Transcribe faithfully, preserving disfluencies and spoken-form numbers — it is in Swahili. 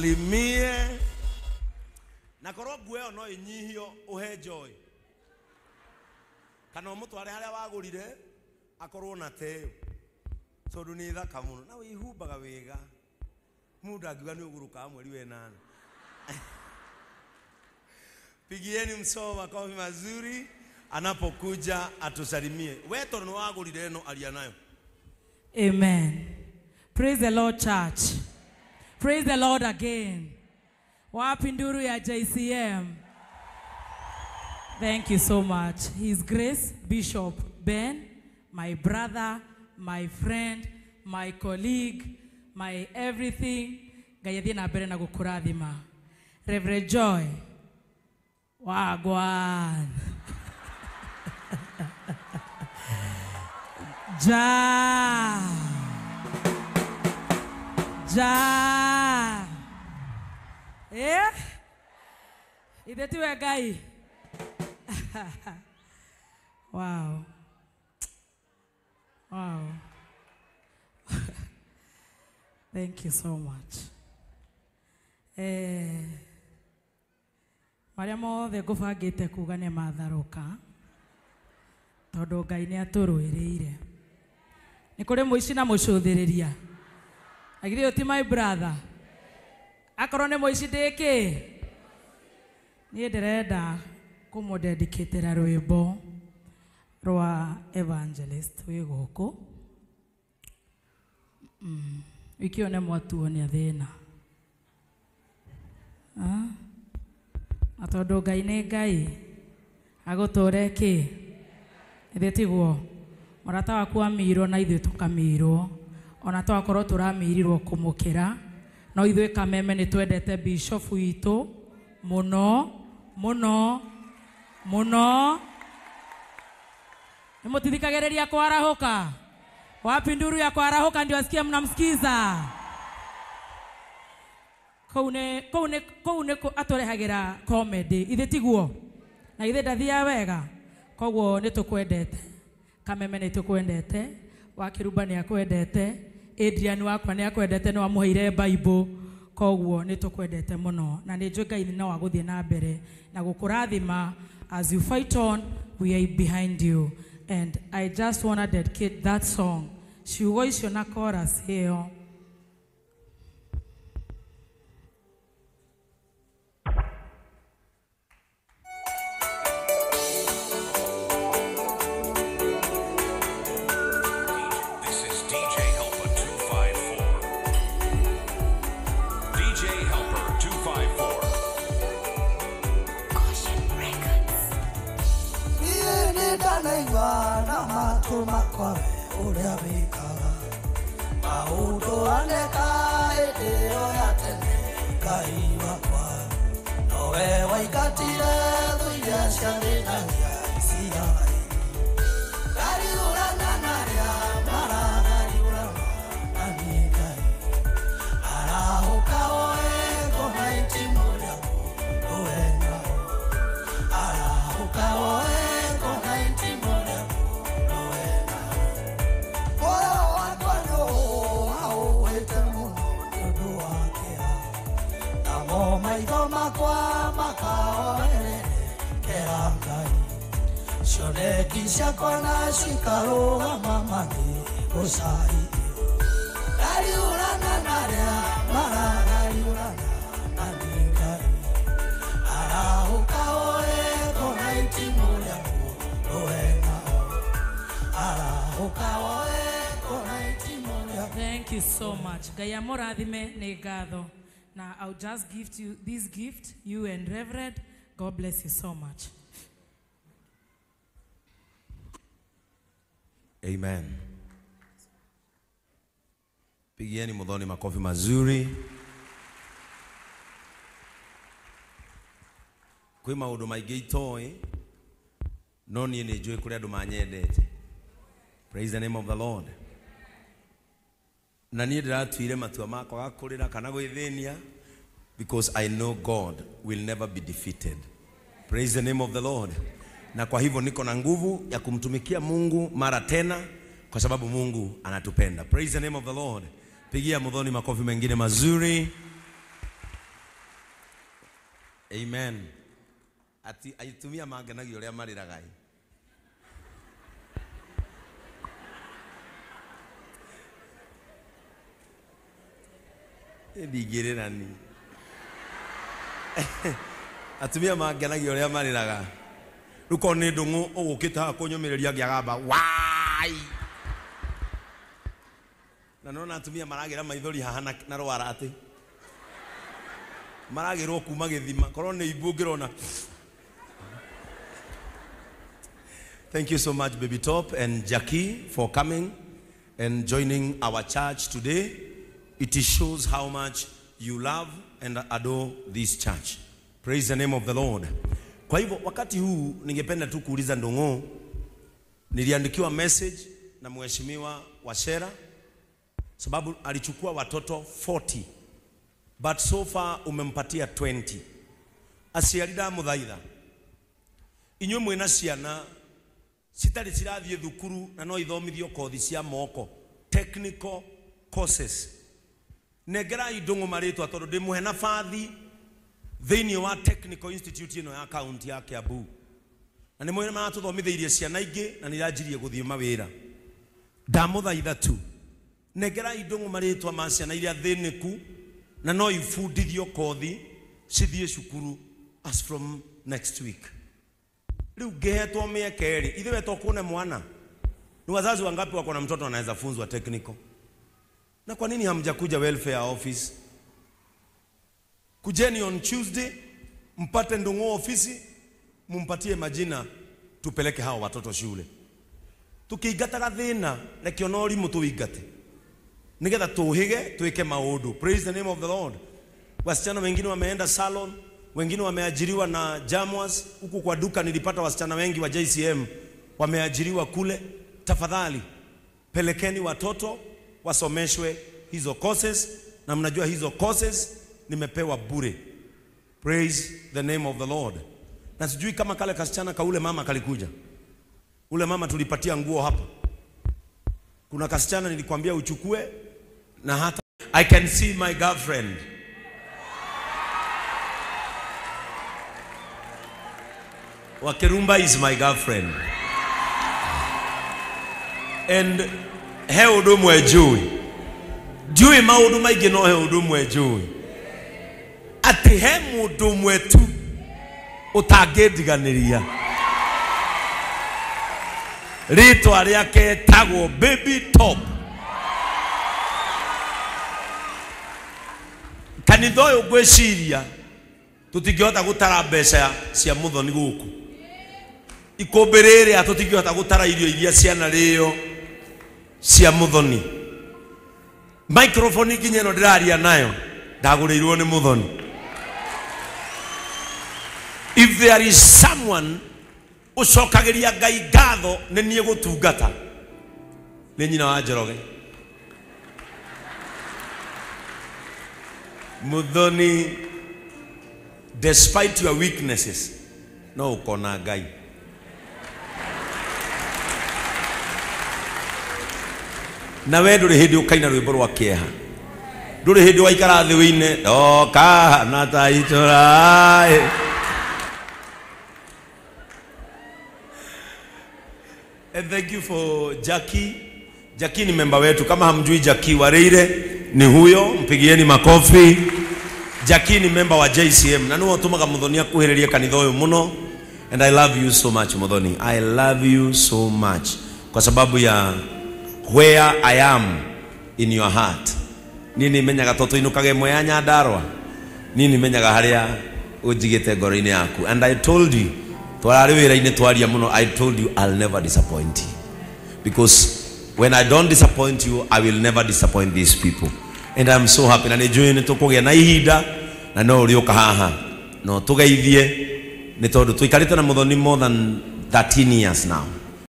atusalimie. Na korogu eo no inyihio uhe joy. Kana mtu ale hale wagurire akorwo na teo. So nduni thaka muno na wihumbaga wega. Muda akiwa ni uguruka mweri we nane. Pigieni msoo makofi mazuri anapokuja atusalimie. Weto no wagurire no alianayo. Amen. Praise the Lord, church. Praise the Lord again. Wapi nduru ya J C M. Thank you so much. His Grace Bishop Ben, my brother, my friend, my colleague, my everything. Gayadhi na bere na gukurathima. Reverend Joy. Wagwan. Ja. Ja. Eh? Ideti we guy. Wow. Wow. Thank you so much. Eh, Mariamo the gufagite kuga ne matharuka. Tondu Ngai ni aturuiriire. Ni kuri muici na mucuthiriria. Agire uti my brother. Akorwo ni muici ndiki. Ni ndirenda kumudedicatera rwimbo rwa evangelist wi guku. Mm. Ikione mwatuo ni athina. Ah. Atondu Ngai ni Ngai. Agutore ki. Ithitiguo. Murata waku amirwo na ithuĩ tukamirwo. Ona twakorwo turamirirwo kumukira. No ithuĩ Kameme ni twendete bishop witũ muno muno muno. Nimutithikagereria kwarahuka. Wapi nduru ya kwarahuka ndio asikie mnamsikiza. Koune koune koune atorehagira comedy ithitiguo. Na ithe ndathia wega. Koguo nitukwendete. Kameme nitukwendete. Wakirumba ni akwendete. Adrian wakwa ni akwendete no amuheire Bible. Koguo nitukwendete muno. Na ni njũĩ Ngai no aguthie na mbere na gukurathima. As you fight on, we are behind you. And I just want to dedicate that song. Ciugo icio na chorus hiyo. Makwa uria bikaga maudo aneka etero ya tene Ngai wakwa nowe waikatire thuya ciarina cia Ngai urana naria maragari urana nani Ngai arahuka oe kona itimuria nowe nao arahuka oe kona itimuria maitho makwa makaorere kera Ngai cioneki ciakwa na cikarũgama mami gũcaririo Ngai urana naria maragari urana nani Ngai arahuka oe kona itimu rĩaku rũe nao arahuka oe kona itimu rĩaku. Thank you so much. Ngai amũrathime nĩ ngatho. Now, I'll just give you this gift, you and Reverend. God bless you so much. Amen. Pigieni Muthoni makofi mazuri. Kwi maundu maingi itoi no nie ni njui kuri andu manyendete. Praise the name of the Lord. Na nie ndiratuire matua makwa gakurira kana gwithenia because I know God will never be defeated. Praise the name of the Lord. Na kwa hivyo niko na nguvu ya kumtumikia Mungu mara tena kwa sababu Mungu anatupenda. Praise the name of the Lord. Pigia Muthoni makofi mengine mazuri. Amen. Ati aitumia mangenagio ria mariragai. Ndigirani. Atumia mangenagio ria mariraga. Ruko ni ndungu ugukita kunyumireria ngiagamba wai. Na nona atumia maragira maithori haha na rwara ati. Maragirwo kuma githima korwo ni ibungirona. Thank you so much, Baby Top and Jackie, for coming and joining our church today. It shows how much you love and adore this church. Praise the name of the Lord. Kwa hivyo wakati huu ningependa tu kuuliza Ndongo, niliandikiwa message na mheshimiwa Washera sababu alichukua watoto forty, but so far umempatia twenty. Asiarida muthaitha inywe mwena ciana sitari cirathie thukuru na no ithomithio kothi cia moko, technical courses. Negera idongo maritwa tondu ndimuhe na fathi thini wa technical institute ino ya county ya Kiambu. Na nimwe maratuthomithirie ciana ingi na nirajirie guthie mawira. Ndamuthaitha tu negera idongo maritwa ma ciana iria thiniku na no ifundithio kothi cithie cukuru as from next week. Riu gehetwo miaka eri ithe weto kuone mwana. Ni wazazi wangapi wako na mtoto anaweza funzwa technical? Na kwa nini hamjakuja welfare office? Kujeni on Tuesday, mpate Ndongo ofisi, mumpatie majina, tupeleke hao watoto shule. Tukiigata gathina na kionori mutuigate. Nigetha tuhige tuweke maundu. Praise the name of the Lord. Wasichana wengine wameenda salon, wengine wameajiriwa na Jamwas. Huku kwa duka nilipata wasichana wengi wa J C M wameajiriwa kule. Tafadhali pelekeni watoto wasomeshwe hizo courses, na mnajua hizo courses nimepewa bure. Praise the name of the Lord. Na sijui kama kale kasichana ka ule mama kalikuja. Ule mama tulipatia nguo hapa. Kuna kasichana nilikwambia uchukue na hata I can see my girlfriend. Wakirumba is my girlfriend. And he undu mwe jui. Jui maundu maingi no he undu mwe jui. Ati he mundu mwe tu utangidiganiria. Ritwa riake tagwo Baby Top. Kanitha uyu gwiciria tutingihota gutara mbeca cia Muthoni guku. Ikumbirire atutingihota gutara irio iria ciana rio cia Muthoni. Microphone nginya no ndiraria nayo ndagurirwo ni Muthoni. If there is someone ucokagiria Ngai ngatho ni nie gutungata ni nyina wa Njoroge. Muthoni, despite your weaknesses, no ukona Ngai. Na we nduri hindi ukaina rwimbo rwa kieha. Nduri hindi waikara thi wine oka na taitora. And thank you for Jackie. Jackie ni member wetu. Kama hamjui Jackie Wareire ni huyo, mpigieni makofi. Jackie ni member wa J C M. Na nuo tumaga Muthoni akuhereria kanitha uyu muno. And I love you so much Muthoni. I love you so much. Kwa sababu ya where I am in your heart. Nini menyaga toto inukage moya nyandarwa. Nini menyaga haria ujigite ngoro-ini yaku. And I told you, twarari wira-ini twaria muno, I told you I'll never disappoint you. Because when I don't disappoint you, I will never disappoint these people. And I'm so happy. Na nijui nitukugia na ihinda na no urioka haha. No tugeithie ni tondu tuikarite na Muthoni more than thirteen years now.